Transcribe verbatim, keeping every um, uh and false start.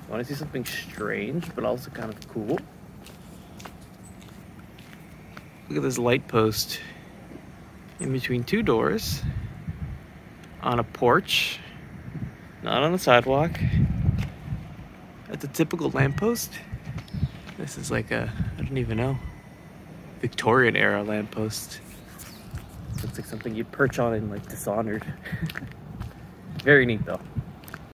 I want to see something strange, but also kind of cool. Look at this light post in between two doors on a porch, not on a sidewalk. At the typical lamppost. This is like a, I don't even know, Victorian era lamppost. Looks like something you'd perch on in like Dishonored. Very neat though.